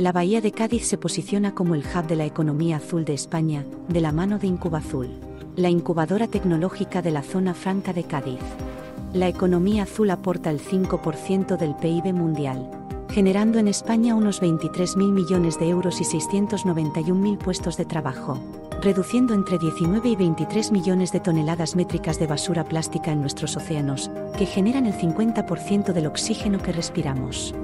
La Bahía de Cádiz se posiciona como el hub de la economía azul de España, de la mano de Incubazul, la incubadora tecnológica de la zona franca de Cádiz. La economía azul aporta el 5% del PIB mundial, generando en España unos 23.000 millones de euros y 691.000 puestos de trabajo, reduciendo entre 19 y 23 millones de toneladas métricas de basura plástica en nuestros océanos, que generan el 50% del oxígeno que respiramos.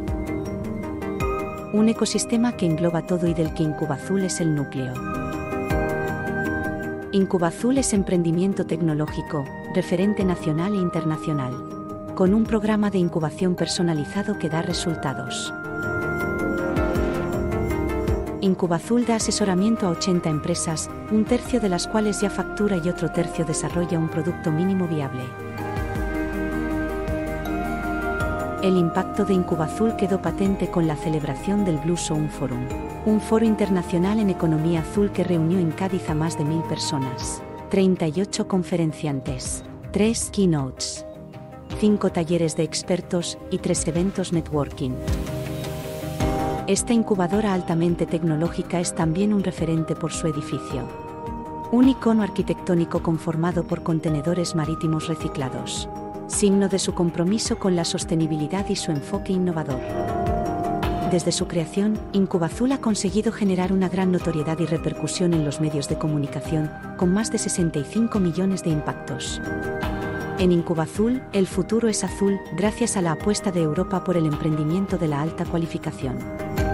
Un ecosistema que engloba todo y del que Incubazul es el núcleo. Incubazul es emprendimiento tecnológico, referente nacional e internacional, con un programa de incubación personalizado que da resultados. Incubazul da asesoramiento a 80 empresas, un tercio de las cuales ya factura y otro tercio desarrolla un producto mínimo viable. El impacto de Incubazul quedó patente con la celebración del Blue Zone Forum, un foro internacional en economía azul que reunió en Cádiz a más de 1.000 personas, 38 conferenciantes, 3 keynotes, 5 talleres de expertos y 3 eventos networking. Esta incubadora altamente tecnológica es también un referente por su edificio. Un icono arquitectónico conformado por contenedores marítimos reciclados, signo de su compromiso con la sostenibilidad y su enfoque innovador. Desde su creación, Incubazul ha conseguido generar una gran notoriedad y repercusión en los medios de comunicación, con más de 65 millones de impactos. En Incubazul, el futuro es azul, gracias a la apuesta de Europa por el emprendimiento de la alta cualificación.